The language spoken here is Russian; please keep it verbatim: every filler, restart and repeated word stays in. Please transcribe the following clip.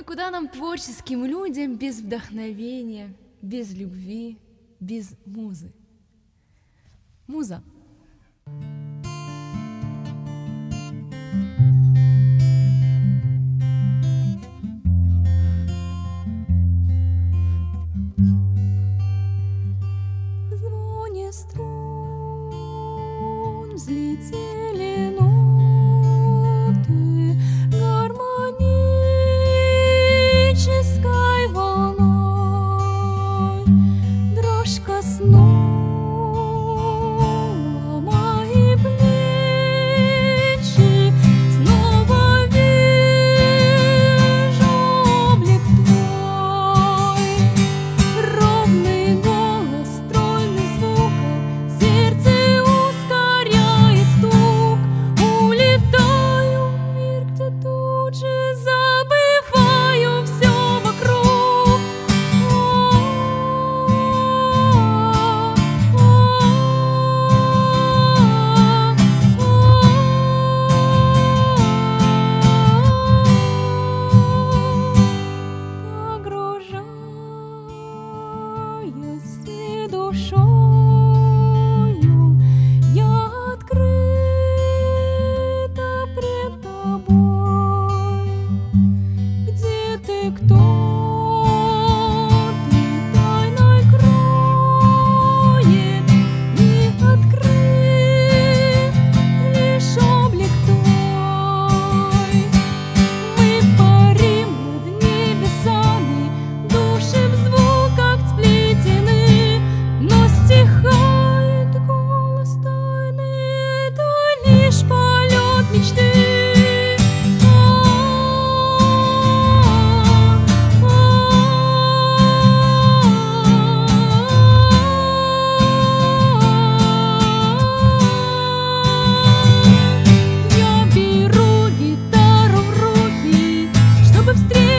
и куда нам, творческим людям, без вдохновения, без любви, без музы? Муза. В звоне струн взлетели ноты гармонической волной. Дрожь коснула мои плечи, снова вижу облик твой. Ровный голос стройных звуков, сердце ускоряет стук. Улетаю в мир, где тут же забываю все вокруг. Погружаясь всей душою, я открыта пред тобой. Где ты, кто ты, тайной кроет, не открыт лишь облик твой. Мы парим над небесами, души в звуках сплетены, но стихает голос тайны, это лишь полет мечты. Я беру гитару в руки, чтобы встретить